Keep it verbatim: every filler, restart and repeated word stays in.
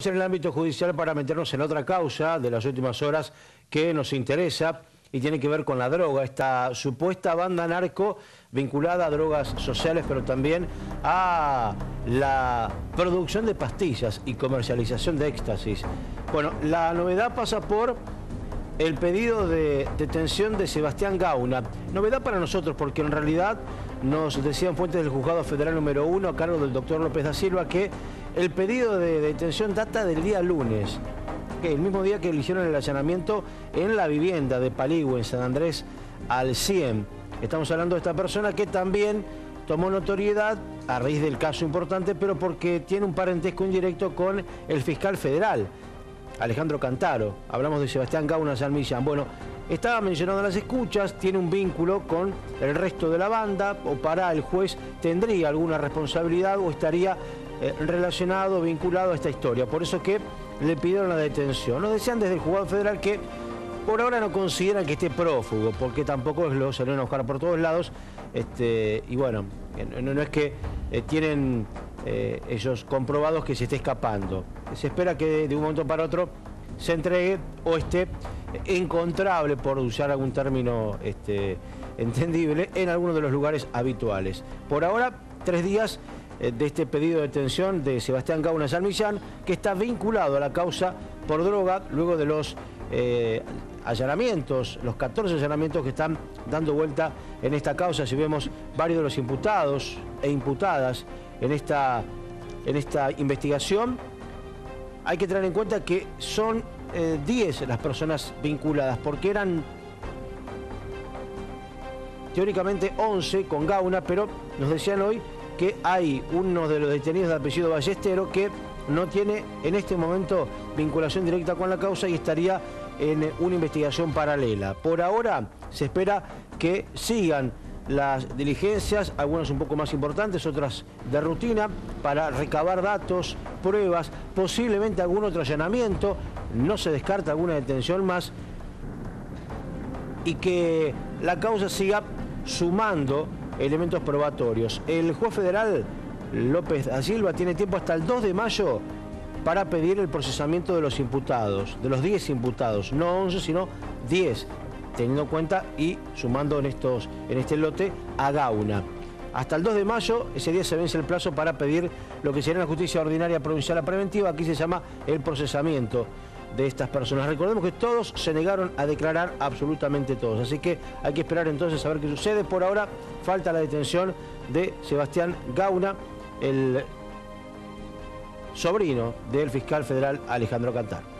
En el ámbito judicial, para meternos en otra causa de las últimas horas que nos interesa y tiene que ver con la droga, esta supuesta banda narco vinculada a drogas sociales, pero también a la producción de pastillas y comercialización de éxtasis. Bueno, la novedad pasa por el pedido de detención de Sebastián Gauna. Novedad para nosotros porque en realidad nos decían fuentes del Juzgado Federal número uno a cargo del doctor López da Silva que el pedido de detención data del día lunes, el mismo día que le hicieron el allanamiento en la vivienda de Paligüe, en San Andrés al cien. Estamos hablando de esta persona que también tomó notoriedad a raíz del caso importante, pero porque tiene un parentesco indirecto con el fiscal federal, Alejandro Cantaro. Hablamos de Sebastián Gauna San Millán. Bueno, estaba mencionado en las escuchas, tiene un vínculo con el resto de la banda, o para el juez tendría alguna responsabilidad o estaría eh, relacionado, vinculado a esta historia. Por eso que le pidieron la detención. Nos decían desde el Juzgado Federal que por ahora no consideran que esté prófugo, porque tampoco lo salieron a buscar por todos lados. Este, y bueno, no, no es que eh, tienen eh, ellos comprobados que se esté escapando. Se espera que de un momento para otro se entregue o esté encontrable, por usar algún término este, entendible, en alguno de los lugares habituales. Por ahora, tres días eh, de este pedido de detención de Sebastián Gauna San Millán, que está vinculado a la causa por droga, luego de los eh, allanamientos, los catorce allanamientos que están dando vuelta en esta causa. Si vemos varios de los imputados e imputadas en esta, en esta investigación, hay que tener en cuenta que son eh, diez las personas vinculadas, porque eran teóricamente once con Gauna, pero nos decían hoy que hay uno de los detenidos de apellido Ballestero que no tiene en este momento vinculación directa con la causa y estaría en una investigación paralela. Por ahora se espera que sigan las diligencias, algunas un poco más importantes, otras de rutina, para recabar datos, pruebas, posiblemente algún otro allanamiento, no se descarta alguna detención más, y que la causa siga sumando elementos probatorios. El juez federal López da Silva tiene tiempo hasta el dos de mayo para pedir el procesamiento de los imputados, de los diez imputados, no once, sino diez, teniendo en cuenta y sumando en, estos, en este lote a Gauna. Hasta el dos de mayo, ese día se vence el plazo para pedir lo que sería la justicia ordinaria provincial a preventiva. Aquí se llama el procesamiento de estas personas. Recordemos que todos se negaron a declarar, absolutamente todos. Así que hay que esperar entonces a ver qué sucede. Por ahora falta la detención de Sebastián Gauna, el sobrino del fiscal federal Alejandro Cantaro.